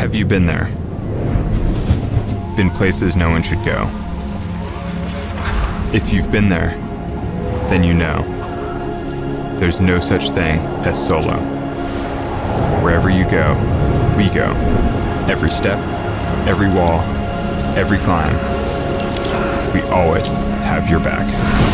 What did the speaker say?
Have you been there? Been places no one should go? If you've been there, then you know. There's no such thing as solo. Wherever you go, we go. Every step, every wall, every climb. We always have your back.